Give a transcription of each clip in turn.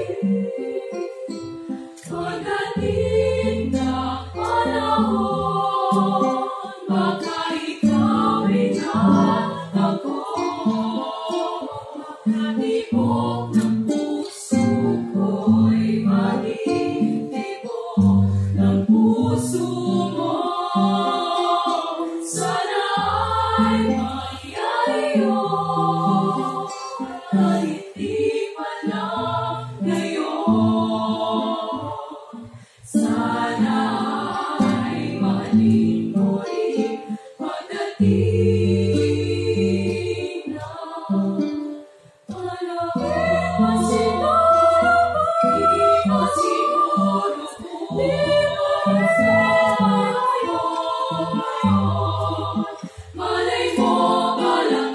Pagdating ng panahon, baka ikaw rin at ako. Pagkatibok ng puso ko'y magtitibok ng puso mo. Sana ay mangyari yun, kahit di man lang ngayon. Sana ay mahalin mo rin pagdating ng panahon. Di pa siguro kung malay mo balang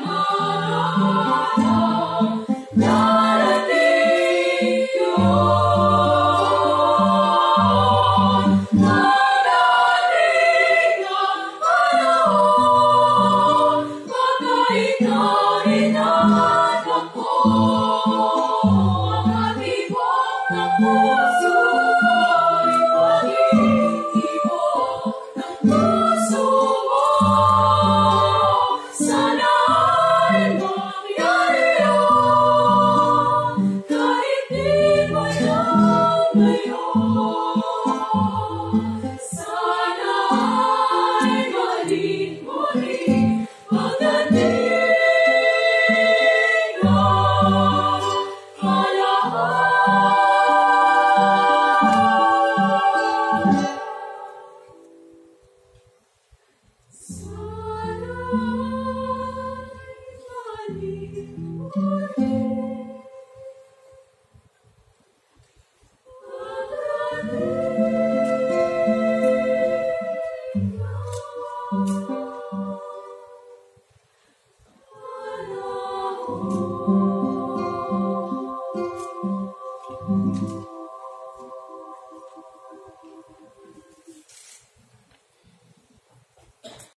araw darating yun. Pagdating ng panahon, baka ikaw rin at ako. Pagkatibok ng puso